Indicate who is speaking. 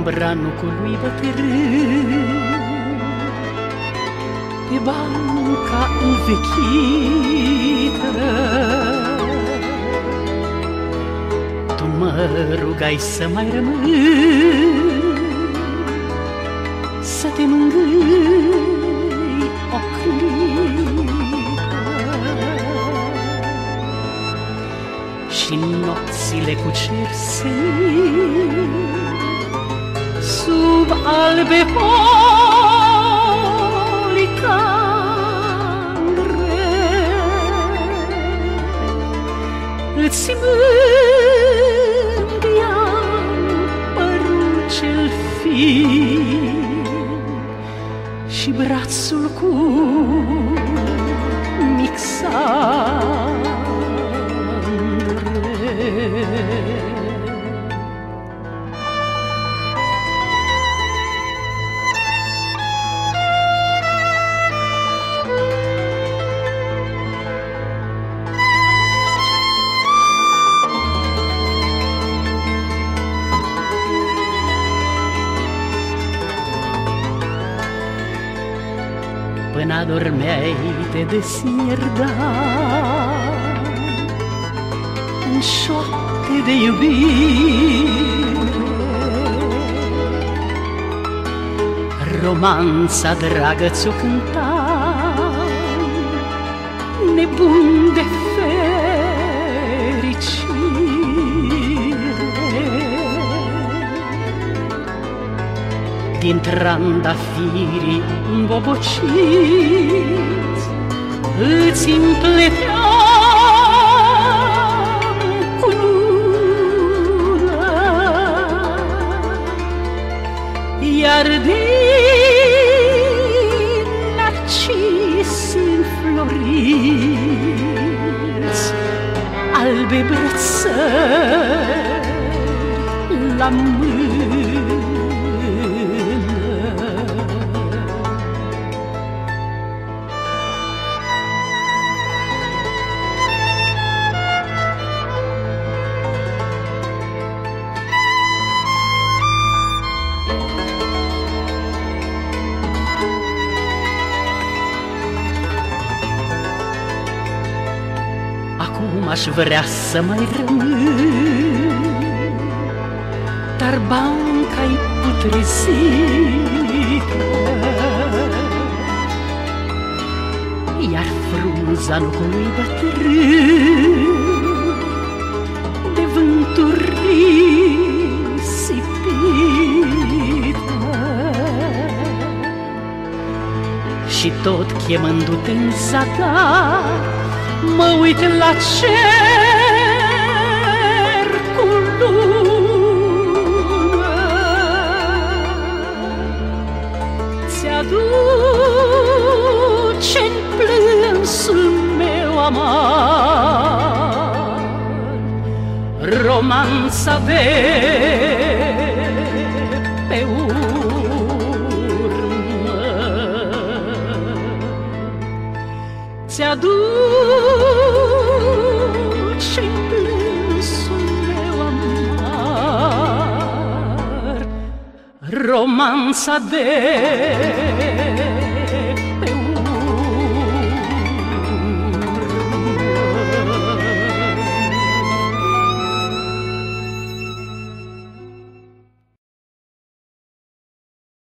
Speaker 1: branucului bătrân, pe banca învechită. Tu mă rugai să mai rămân, să te mângâi o clipă. Și nopțile cu cer senin, sub albe policandre, îți mândeam părul cel fin și brațul cu mixandre. Până adormeai te desierdeam în șoapte de iubire, romanța dragă ți-o cântam, nebun de fericire. Din trandafirii îmbobociți îți împleteam cu luna, iar din narcis înfloriți albe brățări la mână. Acum aș vrea să mai rămân, dar banca-i putrezită, iar frunza locului bătrân de vânturi risipită. Și tot chemându-te în zadar, mă uit la cer cu lună. Ți-aduce-n plânsul meu amar romanța de pe urmă. Ți-aduce plânsul meu amar romanța de